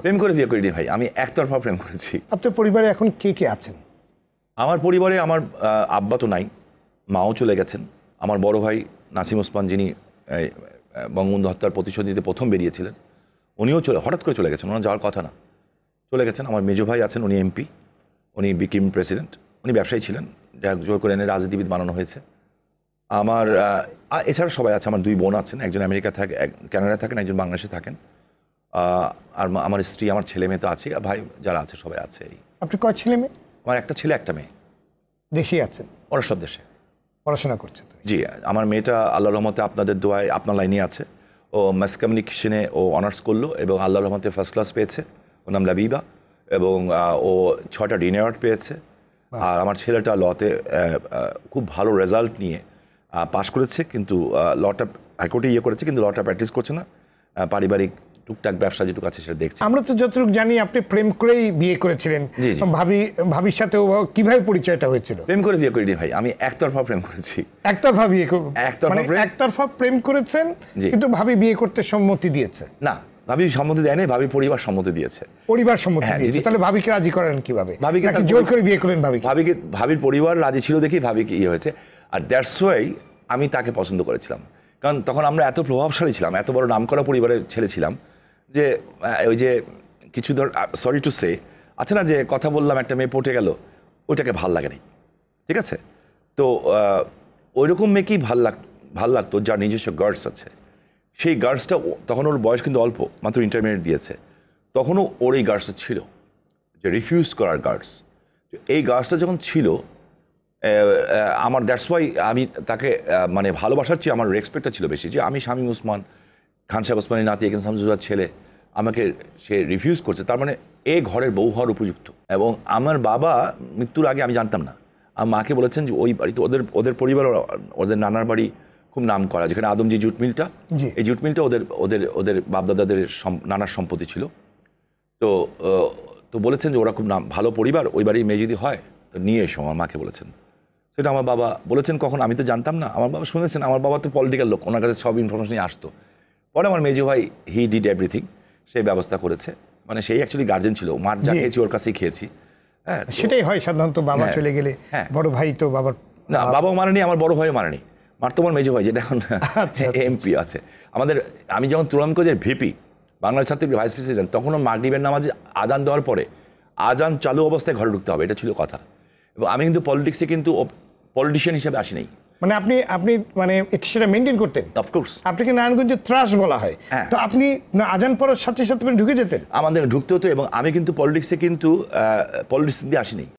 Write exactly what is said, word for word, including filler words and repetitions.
প্রেম করে বিয়ে করিনি ভাই, আমি একতরফা প্রেম করেছি। আপনার পরিবারে এখন কে কে আছেন? আমার পরিবারে আমার আব্বা তো নাই, মাও চলে গেছেন। আমার বড় ভাই নাসিম ওসমান, যিনি বঙ্গবন্ধু হত্যার প্রতিশোধ নিতে প্রথম বেরিয়েছিলেন, উনিও চলে হঠাৎ করে চলে গেছেন, ওনার যাওয়ার কথা না, চলে গেছেন। আমার মেজো ভাই আছেন, উনি এমপি, উনি বিকিম প্রেসিডেন্ট, উনি ব্যবসায়ী ছিলেন, যা জোর করে এনে রাজনীতিবিদ বানানো হয়েছে। আমার এছাড়া সবাই আছে। আমার দুই বোন আছেন, একজন আমেরিকা থাকে, কানাডায় থাকেন, একজন বাংলাদেশে থাকেন। আর আমার স্ত্রী, আমার ছেলে মেয়ে তো আছে, ভাই যারা আছে সবাই আছে। আপনি কয় ছেলে মেয়ে? আমার একটা ছেলে একটা মেয়ে। দেশেই আছেন? ওরা সব দেশে পড়াশোনা করছে। জি, আমার মেয়েটা আল্লাহর রহমতে আপনাদের দোয়ায় আপনার লাইনে আছে। ও মাস কমিউনিকেশনে ও অনার্স করলো এবং আল্লাহর রহমতে ফার্স্ট ক্লাস পেয়েছে, ওর নাম লাবিবা, এবং ও ছটা ডিন অ্যাওয়ার্ড পেয়েছে। আর আমার ছেলেটা লতে খুব ভালো রেজাল্ট নিয়ে পাশ করেছে, কিন্তু লটা হাইকোর্টে ইয়ে করেছে, কিন্তু লটা প্র্যাকটিস করছে না। পারিবারিক টুকটাক ব্যবসা যেটুকু আছে সেটা দেখছি। আমরা তো যতটুকু জানি আপনি প্রেম করেই বিয়ে করেছিলেন। ভাবি ভাবির সাথে কিভাবে পরিচয়টা হয়েছিল? প্রেম করে বিয়ে করিনি ভাই, আমি একতরফা প্রেম করেছি। একতরফা বিয়ে? মানে একতরফা প্রেম করেছেন, কিন্তু ভাবি বিয়ে করতে সম্মতি দিয়েছে? না, ভাবি সম্মতি দেয় নাই, ভাবি পরিবার সম্মতি দিয়েছে। পরিবার সম্মতি দিয়েছে? তাহলে ভাবিকে রাজি করেন কিভাবে? ভাবিকে জোর করে বিয়ে করেন? ভাবি ভাবিকে ভাবির পরিবার রাজি ছিল দেখি ভাবিকে ইয়ে হয়েছে। আর দ্যাটস ওয়াই আমি তাকে পছন্দ করেছিলাম, কারণ তখন আমরা এত প্রভাবশালী ছিলাম, এত বড় নামকরা পরিবারের ছেলে ছিলাম, যে ওই যে কিছু ধর সরি টু সে আছে না, যে কথা বললাম একটা মেয়ে পটে গেল, ওইটাকে ভাল লাগে নাই, ঠিক আছে? তো ওই রকম মেয়েকেই ভাল লাগ ভাল লাগতো যার নিজস্ব গার্ডস আছে। সেই গার্ডসটা তখন ওর বয়স কিন্তু অল্প, মাত্র ইন্টারমিডিয়েট দিয়েছে, তখনও ওর এই গার্ডসটা ছিল, যে রিফিউজ করার গার্ডস। এই গার্ডসটা যখন ছিল আমার, দ্যাটস ওয়াই আমি তাকে মানে ভালোবাসার চেয়ে আমার রেসপেক্টটা ছিল বেশি, যে আমি শামীম ওসমান, খান সাহেব ওসমানের নাতি, এখানে শামসুজ্জার ছেলে, আমাকে সে রিফিউজ করছে, তার মানে এ ঘরের বউ হওয়ার উপযুক্ত। এবং আমার বাবা মৃত্যুর আগে আমি জানতাম না, আমার মাকে বলেছেন যে ওই বাড়িতে ওদের ওদের পরিবার, ওদের নানার বাড়ি খুব নাম করা, যেখানে আদমজি জুট মিলটা, এই জুট মিলটা ওদের ওদের ওদের বাপদাদাদের নানার সম্পত্তি ছিল। তো তো বলেছেন যে ওরা খুব নাম ভালো পরিবার, ওই বাড়ির মেয়ে যদি হয় তো নিয়ে এসো, আমার মাকে বলেছেন। সেটা আমার বাবা বলেছেন, কখন আমি তো জানতাম না, আমার বাবা শুনেছেন। আমার বাবা তো পলিটিক্যাল লোক, ওনার কাছে সব ইনফরমেশনই আসতো। পরে আমার মেজো ভাই হি ডিড এভরিথিং, সেই ব্যবস্থা করেছে, মানে সেই অ্যাকচুয়ালি গার্জেন ছিল, মার যা খেয়েছি ওর কাছেই খেয়েছি। হ্যাঁ, সেটাই হয় সাধারণত, বাবা চলে গেলে বড় ভাই তো বাবার, না বাবাও মানেনি, আমার বড় ভাইও মানেনি, মার তো আমার মেজো ভাই, যেটা এখন এমপি আছে আমাদের। আমি যখন তৃণমূল কলেজের ভিপি, বাংলাদেশ ছাত্রলীগের ভাইস প্রেসিডেন্ট, তখনও মাগরিবের নামাজে আজান দেওয়ার পরে আজান চালু অবস্থায় ঘরে ঢুকতে হবে, এটা ছিল কথা। এবং আমি কিন্তু পলিটিক্সে কিন্তু পলিটিশিয়ান হিসেবে আসি নাই। মানে আপনি আপনি মানে সেটা মেনটেন করতেন? অফকোর্স। আপনাকে নারায়ণগঞ্জে ত্রাস বলা হয়, তো আপনি আজান পড়ার সাথে সাথে ঢুকে যেতেন? আমাদের ঢুকতে হতো, এবং আমি কিন্তু পলিটিক্সে কিন্তু পলিটিক্স দিয়ে আসি নাই।